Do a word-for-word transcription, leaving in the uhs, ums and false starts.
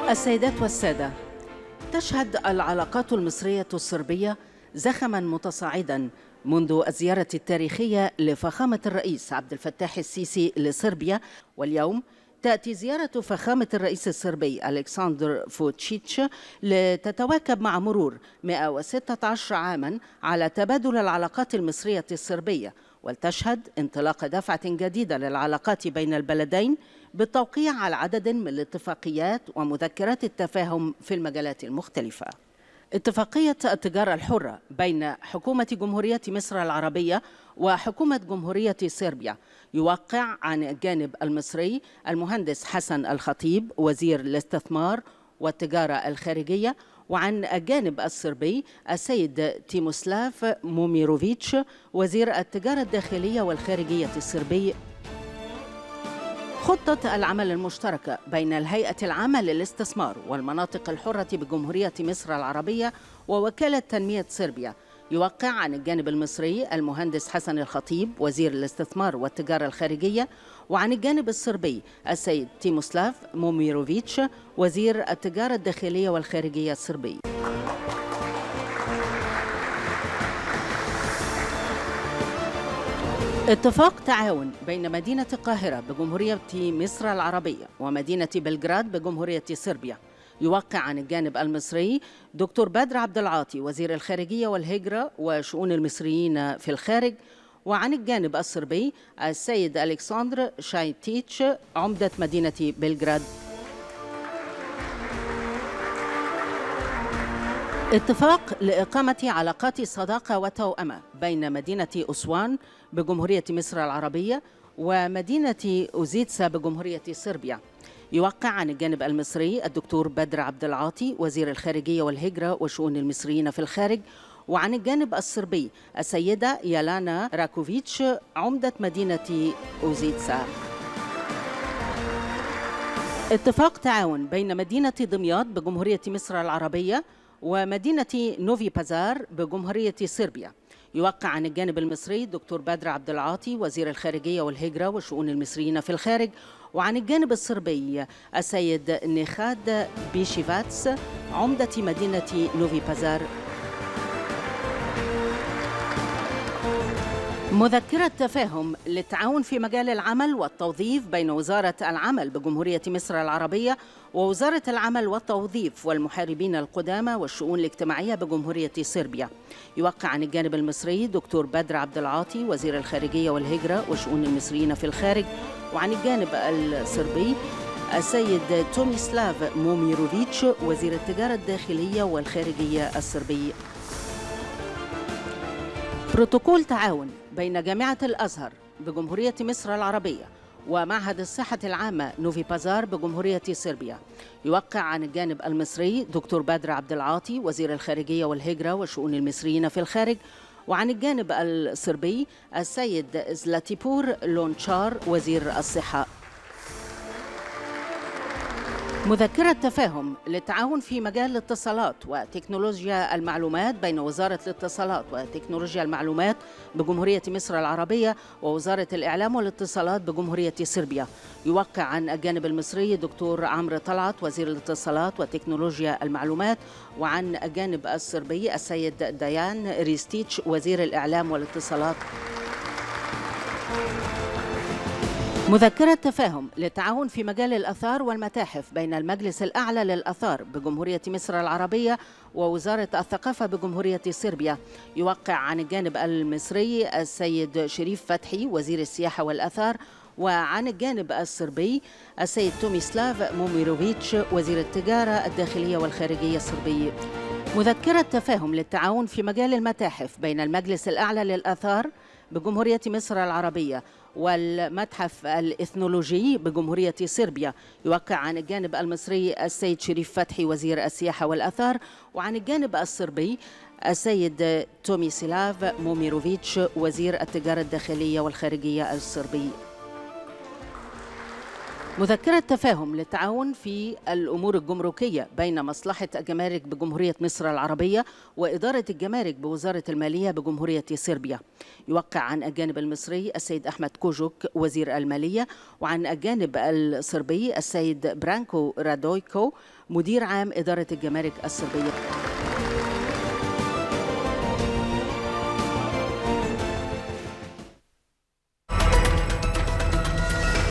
السيدات والسادة، تشهد العلاقات المصرية الصربية زخماً متصاعداً منذ الزيارة التاريخية لفخامة الرئيس عبد الفتاح السيسي لصربيا، واليوم تأتي زيارة فخامة الرئيس الصربي ألكسندر فوتشيتش لتتواكب مع مرور مئة وستة عشر عاماً على تبادل العلاقات المصرية الصربية، ولتشهد انطلاق دفعة جديدة للعلاقات بين البلدين بالتوقيع على عدد من الاتفاقيات ومذكرات التفاهم في المجالات المختلفة. اتفاقية التجارة الحرة بين حكومة جمهورية مصر العربية وحكومة جمهورية صربيا يوقع عن الجانب المصري المهندس حسن الخطيب وزير الاستثمار والتجارة الخارجية، وعن الجانب الصربي السيد تيموسلاف موميروفيتش وزير التجارة الداخلية والخارجية الصربي. خطة العمل المشتركة بين الهيئة العامة للاستثمار والمناطق الحرة بجمهورية مصر العربية ووكالة تنمية صربيا يوقع عن الجانب المصري المهندس حسن الخطيب وزير الاستثمار والتجارة الخارجية، وعن الجانب الصربي السيد تيموسلاف موميروفيتش وزير التجارة الداخلية والخارجية الصربي. اتفاق تعاون بين مدينة القاهرة بجمهورية مصر العربية ومدينة بلغراد بجمهورية صربيا يوقع عن الجانب المصري دكتور بدر عبد العاطي وزير الخارجية والهجرة وشؤون المصريين في الخارج، وعن الجانب الصربي السيد ألكسندر شايتيتش عمدة مدينة بلغراد. اتفاق لإقامة علاقات صداقة وتوأمة بين مدينة أسوان بجمهورية مصر العربية ومدينة أوزيتسا بجمهورية صربيا يوقع عن الجانب المصري الدكتور بدر عبد العاطي وزير الخارجية والهجرة وشؤون المصريين في الخارج، وعن الجانب الصربي السيدة يالانا راكوفيتش عمدة مدينة أوزيتسا. اتفاق تعاون بين مدينة دمياط بجمهورية مصر العربية ومدينة نوفي بازار بجمهورية صربيا يوقع عن الجانب المصري دكتور بدر عبد العاطي وزير الخارجية والهجرة وشؤون المصريين في الخارج، وعن الجانب الصربي السيد نيخاد بيشيفاتس عمدة مدينة نوفي بازار. مذكرة تفاهم للتعاون في مجال العمل والتوظيف بين وزارة العمل بجمهورية مصر العربية ووزارة العمل والتوظيف والمحاربين القدامى والشؤون الاجتماعية بجمهورية صربيا يوقع عن الجانب المصري دكتور بدر عبد العاطي وزير الخارجية والهجرة وشؤون المصريين في الخارج، وعن الجانب الصربي السيد توميسلاف موميروفيتش وزير التجارة الداخلية والخارجية الصربي. بروتوكول تعاون بين جامعة الأزهر بجمهورية مصر العربية ومعهد الصحة العامة نوفي بازار بجمهورية صربيا يوقع عن الجانب المصري دكتور بدر عبد العاطي وزير الخارجية والهجرة وشؤون المصريين في الخارج، وعن الجانب الصربي السيد زلاتيبور لونشار وزير الصحة. مذكرة تفاهم للتعاون في مجال الاتصالات وتكنولوجيا المعلومات بين وزارة الاتصالات وتكنولوجيا المعلومات بجمهورية مصر العربية ووزارة الإعلام والاتصالات بجمهورية صربيا يوقع عن الجانب المصري دكتور عمرو طلعت وزير الاتصالات وتكنولوجيا المعلومات، وعن الجانب الصربي السيد ديان ريستيتش وزير الإعلام والاتصالات. مذكرة تفاهم للتعاون في مجال الآثار والمتاحف بين المجلس الأعلى للآثار بجمهورية مصر العربية ووزارة الثقافة بجمهورية صربيا يوقع عن الجانب المصري السيد شريف فتحي وزير السياحة والآثار، وعن الجانب الصربي السيد توميسلاف موميروفيتش وزير التجارة الداخلية والخارجية الصربي. مذكرة تفاهم للتعاون في مجال المتاحف بين المجلس الأعلى للآثار بجمهورية مصر العربية والمتحف الإثنولوجي بجمهورية صربيا يوقع عن الجانب المصري السيد شريف فتحي وزير السياحة والآثار، وعن الجانب الصربي السيد توميسلاف موميروفيتش وزير التجارة الداخلية والخارجية الصربي. مذكرة تفاهم للتعاون في الأمور الجمركية بين مصلحة الجمارك بجمهورية مصر العربية وإدارة الجمارك بوزارة المالية بجمهورية صربيا. يوقع عن الجانب المصري السيد أحمد كوجوك وزير المالية، وعن الجانب الصربي السيد برانكو رادويكو مدير عام إدارة الجمارك الصربية.